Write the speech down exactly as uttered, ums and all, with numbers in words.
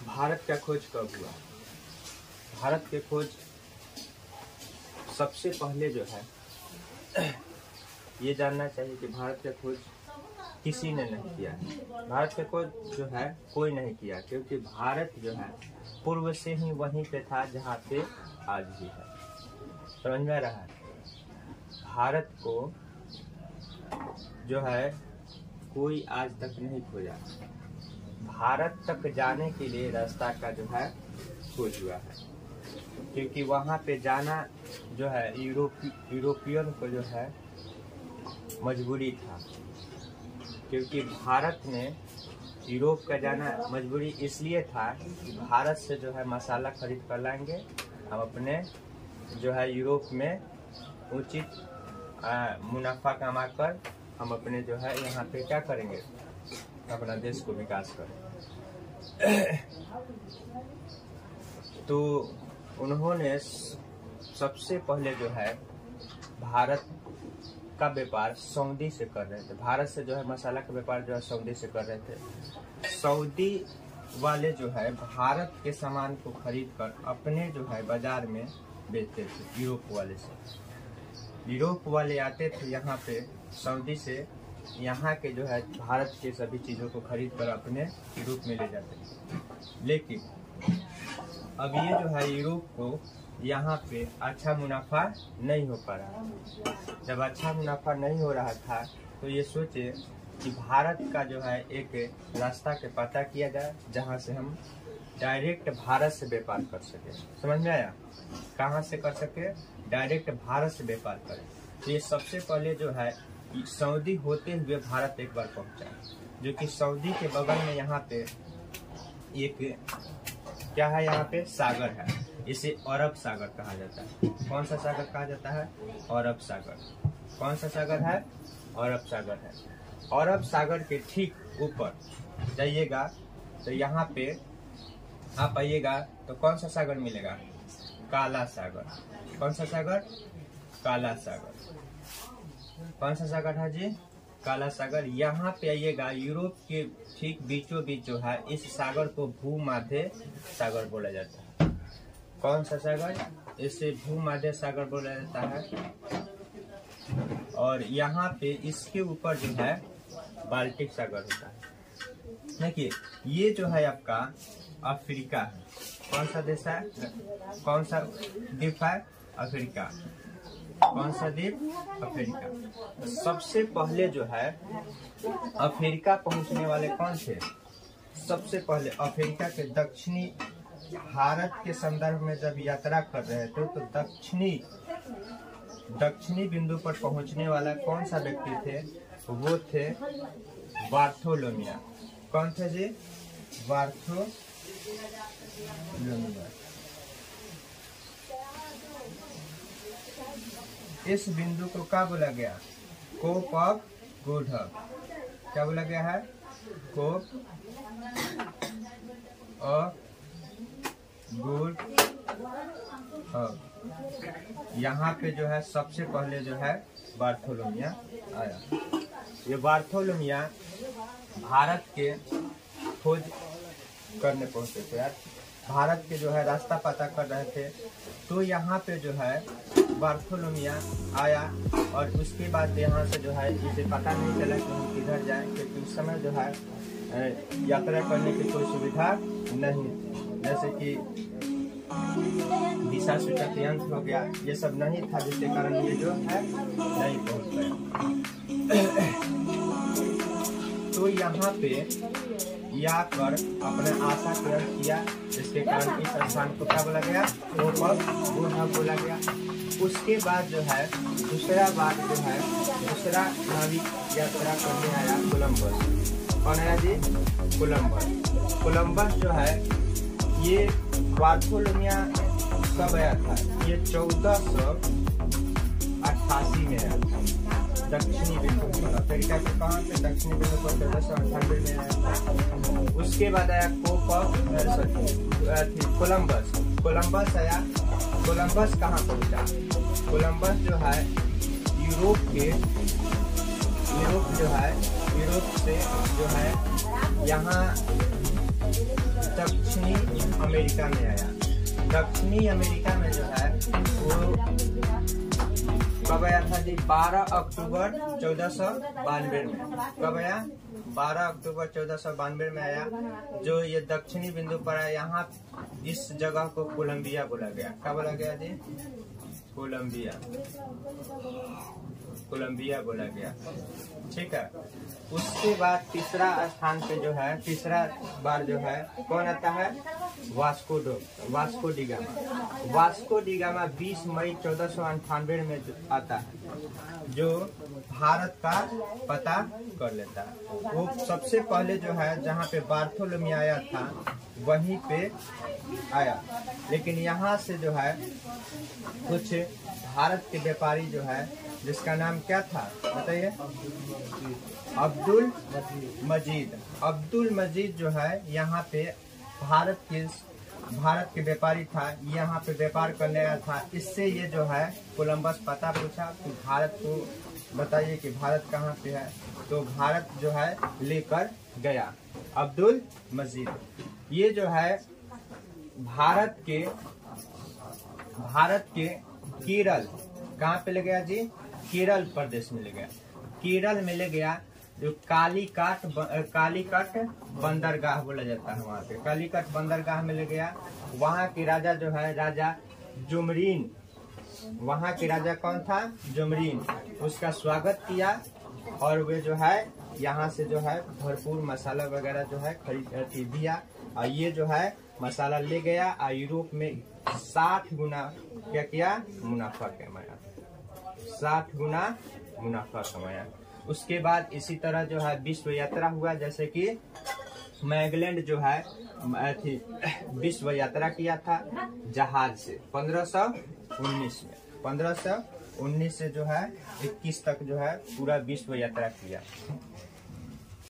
भारत का खोज कब हुआ? भारत के खोज सबसे पहले जो है ये जानना चाहिए कि भारत का खोज किसी ने नहीं किया है। भारत का खोज जो है कोई नहीं किया, क्योंकि भारत जो है पूर्व से ही वहीं पे था जहाँ पे आज भी है। समझ में आ रहा है? भारत को जो है कोई आज तक नहीं खोजा। भारत तक जाने के लिए रास्ता का जो है खोज हुआ है, क्योंकि वहाँ पे जाना जो है यूरोप यूरोपियन को जो है मजबूरी था, क्योंकि भारत में यूरोप का जाना मजबूरी इसलिए था कि भारत से जो है मसाला खरीद कर लाएंगे, हम अपने जो है यूरोप में उचित मुनाफा कमाकर हम अपने जो है यहाँ पे क्या करेंगे, अपना देश को विकास करें। तो उन्होंने सबसे पहले जो है भारत का व्यापार सऊदी से कर रहे थे। भारत से जो है मसाला का व्यापार जो है सऊदी से कर रहे थे। सऊदी वाले जो है भारत के सामान को खरीद कर अपने जो है बाजार में बेचते थे। यूरोप वाले से यूरोप वाले आते थे यहाँ पे सऊदी से, यहाँ के जो है भारत के सभी चीज़ों को खरीद कर अपने यूरोप में ले जाते थे। लेकिन अब ये जो है यूरोप को यहाँ पे अच्छा मुनाफा नहीं हो पा रहा। जब अच्छा मुनाफा नहीं हो रहा था तो ये सोचे कि भारत का जो है एक रास्ता के पता किया जाए जहाँ से हम डायरेक्ट भारत से व्यापार कर सके। समझ में आया? कहाँ से कर सके? डायरेक्ट भारत से व्यापार करें। तो ये सबसे पहले जो है सऊदी होते हुए भारत एक बार पहुंचा, जो कि सऊदी के बगल में यहाँ पे एक क्या है, यहाँ पे सागर है। इसे अरब सागर कहा जाता है। कौन सा सागर कहा जाता है? अरब सागर। कौन सा सागर है? अरब सागर है। अरब सागर के ठीक ऊपर जाइएगा तो यहाँ पे आप आइएगा तो कौन सा सागर मिलेगा? काला सागर। कौन सा सागर? काला सागर। कौन सा सागर है जी? काला सागर। यहाँ पे आइएगा, यूरोप के ठीक बीचों बीच जो है इस सागर को भूमध्य सागर बोला जाता है। कौन सा सागर? इसे भूमध्य सागर बोला जाता है। और यहाँ पे इसके ऊपर जो है बाल्टिक सागर होता है। देखिए ये जो है आपका अफ्रीका है। कौन सा देश है? कौन सा द्वीप है? अफ्रीका। कौन सा द्वीप? अफ्रीका। तो सबसे पहले जो है अफ्रीका पहुंचने वाले कौन थे? सबसे पहले अफ्रीका के दक्षिणी भारत के संदर्भ में जब यात्रा कर रहे थे तो दक्षिणी दक्षिणी बिंदु पर पहुंचने वाला कौन सा व्यक्ति थे? वो थे बार्थोलोमिया। कौन थे जी? बार्थोलोमिया। इस बिंदु को क्या बोला गया? Cape of Good Hope. क्या बोला गया है? Cape of Good Hope. यहाँ पे जो है सबसे पहले जो है बार्थोलोमिया आया। ये बार्थोलोमिया भारत के खोज करने पहुंचे थे यार। भारत के जो है रास्ता पता कर रहे थे, तो यहाँ पे जो है बार्थोलोमिया आया। और उसके बाद यहाँ से जो है इसे पता नहीं चला कि हम किधर जाएं, क्योंकि उस समय जो है यात्रा करने की कोई सुविधा नहीं थी। जैसे कि दिशा सूचक यंत्र हो गया, ये सब नहीं था, जिसके कारण ये जो है नहीं पहुँच पाया। तो यहाँ पे या कर अपने आशा पूर्ण किया, जिसके कारण इस स्थान को क्या बोला गया? कोप ऑफ गुड होप बोला गया। उसके बाद जो है दूसरा बात जो है दूसरा नाविक यात्रा करने आया कोलंबस। कौन आया जी? कोलंबस। कोलंबस जो है ये बार्थोलोमिया कब आया था? ये चौदह सौ अट्ठासी में आया था। दक्षिणी बिंदु पर अफ्रीका के कहाँ पे? दक्षिणी बिंदु पर चौदह सौ अट्ठानवे में आया था। उसके बाद आया कोप ऑफ कोलंबस। कोलंबस आया। कोलंबस कहाँ पहुंचा? कोलंबस जो है यूरोप के यूरोप जो है यूरोप से जो है यहाँ दक्षिणी अमेरिका में आया। दक्षिणी अमेरिका में जो है वो कब आया था जी? बारह अक्टूबर चौदह सौ बानवे में। कब आया? बारह अक्टूबर चौदह सौ बानवे में आया। जो ये दक्षिणी बिंदु पर आया, यहाँ इस जगह को कोलंबिया बोला गया। क्या बोला गया जी? कोलंबिया। कोलंबिया बोला गया। ठीक है। उसके बाद तीसरा स्थान पे जो है, तीसरा बार जो है कौन आता है? Vasco da Vasco da Gama. Vasco da Gama बीस मई चौदह सौ अंठानवे में आता है, जो भारत का पता कर लेता है। वो सबसे पहले जो है जहाँ पे बार्थोलोमी आया था वहीं पे आया। लेकिन यहाँ से जो है कुछ भारत के व्यापारी जो है, जिसका नाम क्या था बताइए? अब्दुल मजीद। अब्दुल मजीद जो है यहाँ पे भारत के भारत के व्यापारी था, यहाँ पे व्यापार करने आया था। इससे ये जो है कोलंबस पता पूछा कि भारत को बताइए कि भारत कहाँ पे है, तो भारत जो है लेकर गया अब्दुल मजीद। ये जो है भारत के भारत के केरल, कहाँ पे ले गया जी? केरल प्रदेश में ले गया। केरल में ले गया जो कालीकट कालीकट बंदरगाह बोला जाता है, वहाँ पे कालीकट बंदरगाह में ले गया। वहाँ के राजा जो है राजा जुमरीन, वहाँ के राजा कौन था? जुमरीन। उसका स्वागत किया और वे जो है यहाँ से जो है भरपूर मसाला वगैरह जो है खरीद दिया। और ये जो है मसाला ले गया और यूरोप में साठ गुना क्या किया? मुनाफा कमाया। साठ गुना मुनाफा कमाया। उसके बाद इसी तरह जो है विश्व यात्रा हुआ, जैसे कि मैगलैंड जो है थी विश्व यात्रा किया था जहाज से पंद्रह सौ उन्नीस में। पंद्रह सौ उन्नीस से जो है इक्कीस तक जो है पूरा विश्व यात्रा किया।